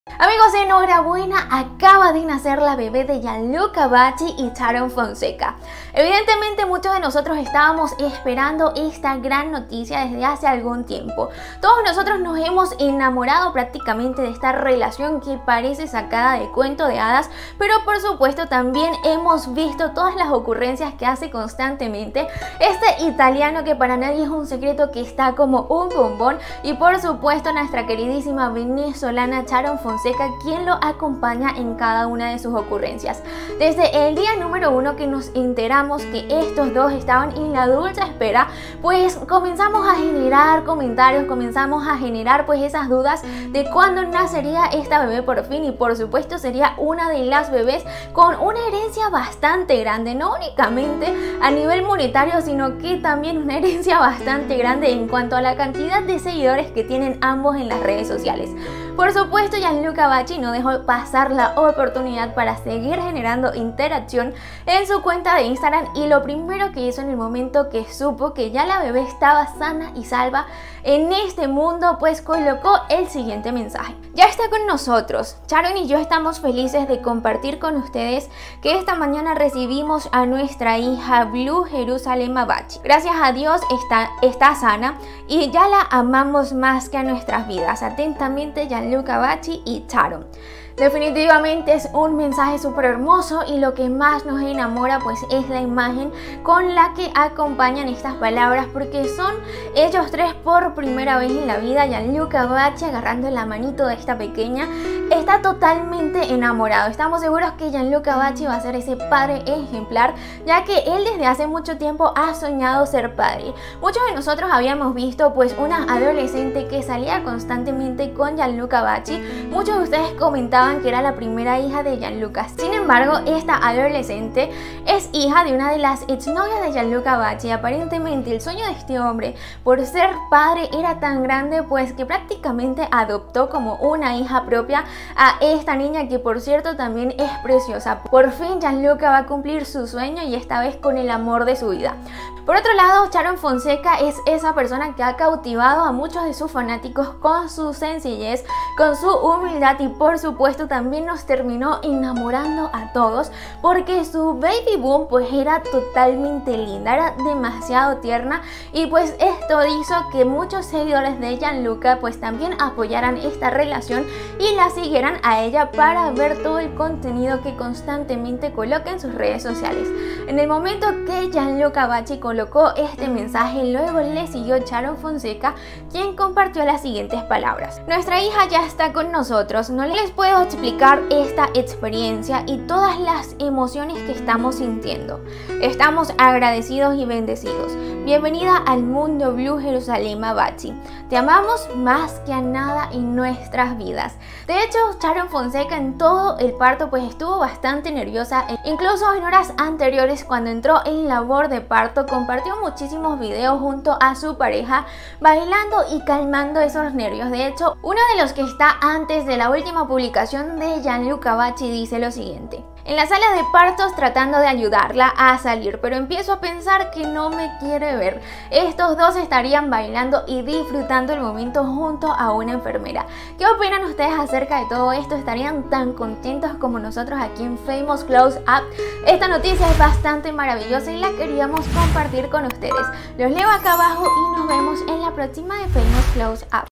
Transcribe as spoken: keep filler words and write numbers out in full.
Amigos, enhorabuena, acaba de nacer la bebé de Gianluca Bacci y Sharon Fonseca. Evidentemente muchos de nosotros estábamos esperando esta gran noticia desde hace algún tiempo. Todos nosotros nos hemos enamorado prácticamente de esta relación que parece sacada de cuento de hadas, pero por supuesto también hemos visto todas las ocurrencias que hace constantemente este italiano, que para nadie es un secreto que está como un bombón, y por supuesto nuestra queridísima venezolana Sharon Fonseca, quien lo acompaña en cada una de sus ocurrencias. Desde el día número uno que nos enteramos que estos dos estaban en la dulce espera, pues comenzamos a generar comentarios, comenzamos a generar pues esas dudas de cuándo nacería esta bebé por fin, y por supuesto sería una de las bebés con una herencia bastante grande, no únicamente a nivel monetario, sino que también una herencia bastante grande en cuanto a la cantidad de seguidores que tienen ambos en las redes sociales. Por supuesto, Gianluca Bacci no dejó pasar la oportunidad para seguir generando interacción en su cuenta de Instagram, y lo primero que hizo en el momento que supo que ya la bebé estaba sana y salva en este mundo, pues colocó el siguiente mensaje: ya está con nosotros. Sharon y yo estamos felices de compartir con ustedes que esta mañana recibimos a nuestra hija Blue Jerusalema Bacci. Gracias a Dios está, está sana y ya la amamos más que a nuestras vidas. Atentamente, Gianluca Bacci y Sharon. Definitivamente es un mensaje súper hermoso, y lo que más nos enamora pues es la imagen con la que acompañan estas palabras, porque son ellos tres por primera vez en la vida. Gianluca Bacci agarrando la manito de esta pequeña, está totalmente enamorado. Estamos seguros que Gianluca Bacci va a ser ese padre ejemplar, ya que él desde hace mucho tiempo ha soñado ser padre. Muchos de nosotros habíamos visto pues una adolescente que salía constantemente con Gianluca Bacci. Muchos de ustedes comentaban que era la primera hija de Gianluca. Sin embargo, esta adolescente es hija de una de las exnovias de Gianluca Bacci. Aparentemente el sueño de este hombre por ser padre era tan grande pues que prácticamente adoptó como una hija propia a esta niña, que por cierto también es preciosa. Por fin Gianluca va a cumplir su sueño, y esta vez con el amor de su vida. Por otro lado, Sharon Fonseca es esa persona que ha cautivado a muchos de sus fanáticos con su sencillez, con su humildad, y por supuesto también nos terminó enamorando a todos, porque su baby boom pues era totalmente linda, era demasiado tierna, y pues esto hizo que muchos seguidores de Gianluca pues también apoyaran esta relación y la siguieran a ella para ver todo el contenido que constantemente coloca en sus redes sociales. En el momento que Gianluca Bacci colocó este mensaje, luego le siguió Sharon Fonseca, quien compartió las siguientes palabras: nuestra hija ya está con nosotros, no les puedo explicar esta experiencia y todas las emociones que estamos sintiendo. Estamos agradecidos y bendecidos. Bienvenida al mundo Blue Jerusalema Bacci. Te amamos más que a nada en nuestras vidas. De hecho, Sharon Fonseca en todo el parto pues estuvo bastante nerviosa. Incluso en horas anteriores, cuando entró en labor de parto, compartió muchísimos videos junto a su pareja bailando y calmando esos nervios. De hecho, uno de los que está antes de la última publicación de Gianluca Bacci dice lo siguiente: en la sala de partos tratando de ayudarla a salir, pero empiezo a pensar que no me quiere ver. Estos dos estarían bailando y disfrutando el momento junto a una enfermera. ¿Qué opinan ustedes acerca de todo esto? ¿Estarían tan contentos como nosotros aquí en Famous Close Up? Esta noticia es bastante maravillosa y la queríamos compartir con ustedes. Los leo acá abajo y nos vemos en la próxima de Famous Close Up.